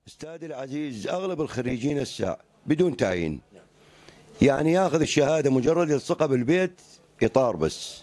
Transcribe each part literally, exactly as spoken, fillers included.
استاذي العزيز، اغلب الخريجين هسه بدون تعيين، يعني ياخذ الشهاده مجرد يلصقها بالبيت اطار بس،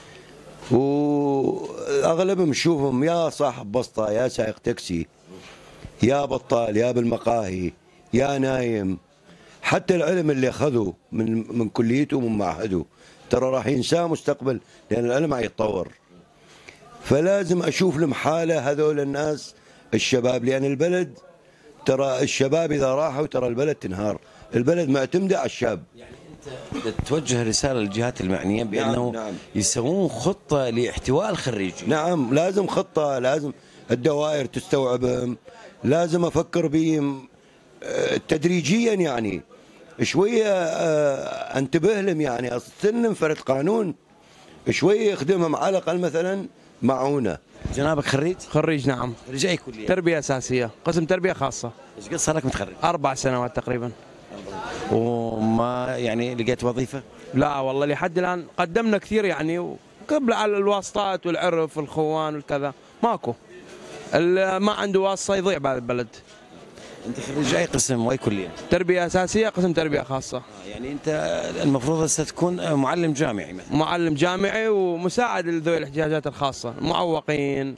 واغلبهم نشوفهم يا صاحب بسطه يا سائق تاكسي يا بطال يا بالمقاهي يا نايم. حتى العلم اللي اخذه من من كليته ومن معهده ترى راح ينساه مستقبل، لان العلم حيتطور. فلازم اشوف لهم حاله هذول الناس الشباب، لان البلد ترى الشباب اذا راحوا ترى البلد تنهار، البلد معتمده على الشاب. يعني انت توجه رساله للجهات المعنيه بانه نعم نعم. يسوون خطه لاحتواء الخريجين. نعم لازم خطه، لازم الدوائر تستوعبهم، لازم افكر بهم تدريجيا، يعني شويه انتبه لهم، يعني استلم فرد قانون شويه يخدمهم على الاقل مثلا معونه. جنابك خريج؟ خريج نعم. خريج اي كليه؟ تربيه اساسيه، قسم تربيه خاصه. ايش قد صار لك متخرج؟ اربع سنوات تقريبا. وما يعني لقيت وظيفه؟ لا والله لحد الان قدمنا كثير يعني، قبل على الواسطات والعرف والخوان والكذا ماكو. اللي ما عنده واسطه يضيع بهذا البلد. انت خريج اي قسم واي كليه؟ تربيه اساسيه قسم تربيه خاصه. آه يعني انت المفروض هسه تكون معلم جامعي مثلا. معلم جامعي ومساعد لذوي الاحتياجات الخاصه، المعوقين،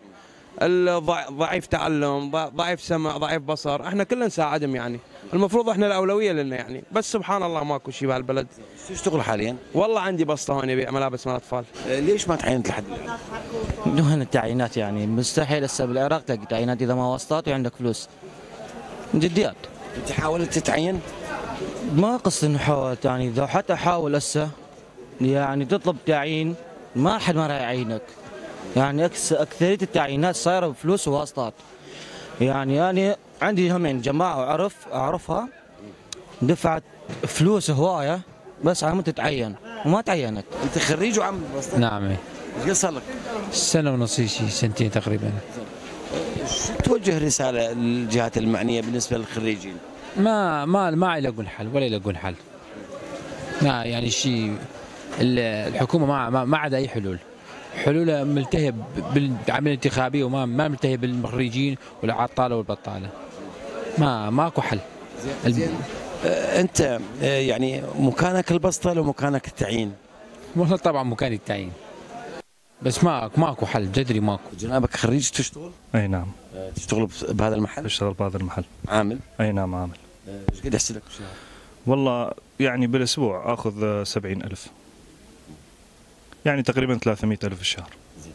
ضعيف تعلم، ضعيف سمع، ضعيف بصر، احنا كلنا نساعدهم يعني، المفروض احنا الاولويه لنا يعني، بس سبحان الله ماكو شيء بهالبلد. شو تشتغل حاليا؟ والله عندي بسطه هون ابيع ملابس مال اطفال. آه ليش ما تعينت لحد الان؟ دون التعيينات يعني مستحيل هسه بالعراق تلاقي تعيينات اذا ما واسطات وعندك فلوس. جديات. انت حاولت تتعين؟ ما قصد انه حاولت، يعني اذا حتى حاول هسه يعني تطلب تعيين ما حد ما راح يعينك. يعني اكثريه التعيينات صايره بفلوس وواسطات. يعني انا عندي همين جماعه اعرف اعرفها دفعت فلوس هوايه بس على مود تتعين وما تعينت. انت خريج وعم بسطة؟ نعم. ايش قد صار لك؟ سنه ونص، شيء سنتين تقريبا. شو توجه رساله للجهات المعنيه بالنسبه للخريجين؟ ما ما ما يلاقون حل ولا يلاقون حل. ما يعني شيء الحكومه ما ما, ما عندها اي حلول. حلولها ملتهيه بالعمليه الانتخابيه وما ما ملتهيه بالخريجين والعطاله والبطاله. ما ماكو حل. زين آه انت آه يعني مكانك البسطه لو مكانك التعيين؟ والله طبعا مكاني التعيين، بس ما ماكو حل جذري ماكو. جنابك خريج تشتغل؟ اي نعم. آه تشتغل بهذا المحل؟ اشتغل بهذا المحل. عامل؟ اي نعم عامل. ايش آه قد يحسب لك بالشهر؟ والله يعني بالاسبوع اخذ سبعين ألف، يعني تقريبا ثلاثمئة ألف في الشهر.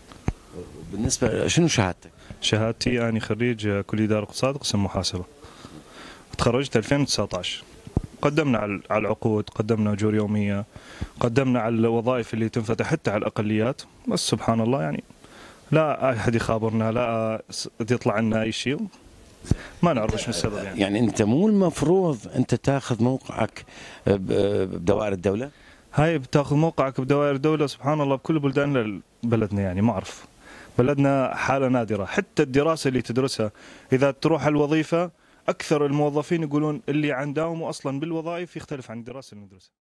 بالنسبه شنو شهادتك؟ شهادتي أنا خريج كلية دار اقتصاد قسم محاسبه، تخرجت ألفين وتسعة عشر. قدمنا على العقود، قدمنا اجور يوميه، قدمنا على الوظائف اللي تنفتح حتى على الاقليات، بس سبحان الله يعني لا احد يخابرنا، لا يطلع لنا اي شيء، ما نعرف ايش السبب يعني. يعني انت مو المفروض انت تاخذ موقعك بدوائر الدوله؟ هاي بتاخذ موقعك بدوائر الدوله سبحان الله بكل بلدان بلدنا، يعني ما اعرف بلدنا حاله نادره. حتى الدراسه اللي تدرسها اذا تروح الوظيفه اكثر الموظفين يقولون اللي عندهم اصلا بالوظائف يختلف عن الدراسه اللي ندرسها.